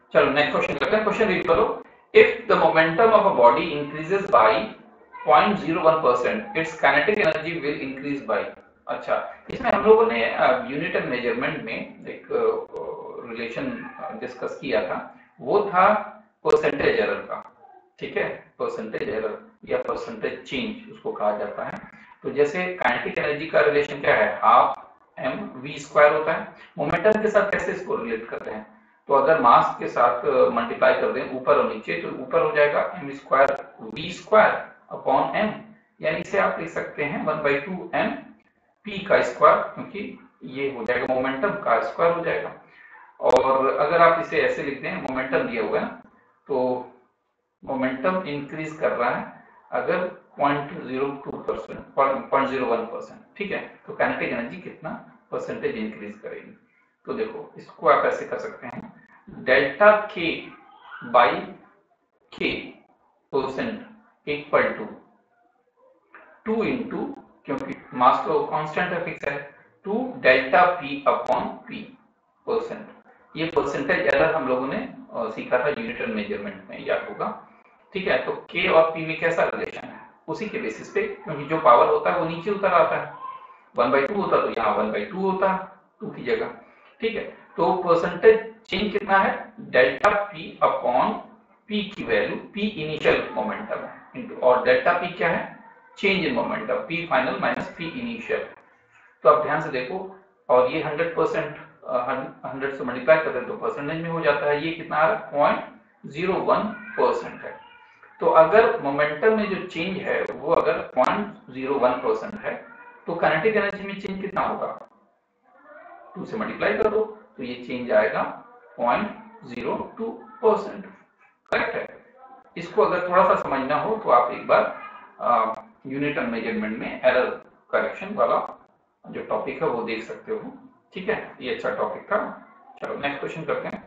चलो next question करते हैं। क्वेश्चन रीड करो। If the momentum of a body increases by 0.01%, it's kinetic energy will increase by. अच्छा, इसमें हम लोगों ने यूनिट एंड मेजरमेंट में एक रिलेशन डिस्कस किया था, वो था परसेंटेज एरर का। ठीक है, परसेंटेज एरर या परसेंटेज चेंज उसको कहा जाता है। तो जैसे काइनेटिक एनर्जी का रिलेशन क्या है, हाफ एम वी स्क्वायर होता है। मोमेंटम के साथ कैसे इसको रिलेट करते हैं, तो अगर मास के साथ मल्टीप्लाई कर दें ऊपर और नीचे, तो ऊपर हो जाएगा M square V square upon M, यानी इसे आप लिख सकते हैं 1/2 एम पी का स्क्वायर, क्योंकि ये हो जाएगा मोमेंटम का स्क्वायर हो जाएगा। और अगर आप इसे ऐसे लिख दें, मोमेंटम दिया हुआ है ना, तो मोमेंटम इंक्रीज कर रहा है अगर 0.02%, 0.01%, ठीक है, तो काइनेटिक एनर्जी कितना परसेंटेज इंक्रीज करेगी। तो देखो इसको आप ऐसे कर सकते हैं, डेल्टा के बाई के परसेंट इक्वल टू 2 इंटू, क्योंकि मास तो कांस्टेंट है, फिक्स है, 2 delta P upon P percent. ये परसेंटेज एरर हम लोगों ने सीखा था यूनिट एंड मेजरमेंट में, याद होगा। ठीक है, तो के और पी में कैसा रिलेशन है, उसी के बेसिस पे, क्योंकि जो पावर होता है वो नीचे उतर आता है, 1/2 होता तो यहाँ 1/2 होता 2 की जगह। ठीक है, तो परसेंटेज चेंज कितना है, डेल्टा पी अपॉन पी की वैल्यू, पी इनिशियल मोमेंटम है इंटू, और डेल्टा पी क्या है, change in momentum, P final minus P initial. तो आप ध्यान से देखो, और ये 100%, 100 से मल्टीप्लाई करते हैं तो परसेंटेज में हो जाता है, ये कितना आ रहा है 0.01% है। तो अगर मोमेंटम में जो चेंज है वो अगर 0.01% है, तो काइनेटिक एनर्जी में चेंज कितना होगा, 2 से मल्टीप्लाई कर दो, तो ये चेंज आएगा 0.02%। करेक्ट है। इसको अगर थोड़ा सा समझना हो तो आप एक बार यूनिट एंड मेजरमेंट में एरर करेक्शन वाला जो टॉपिक है वो देख सकते हो। ठीक है, ये अच्छा टॉपिक था। चलो नेक्स्ट क्वेश्चन करते हैं।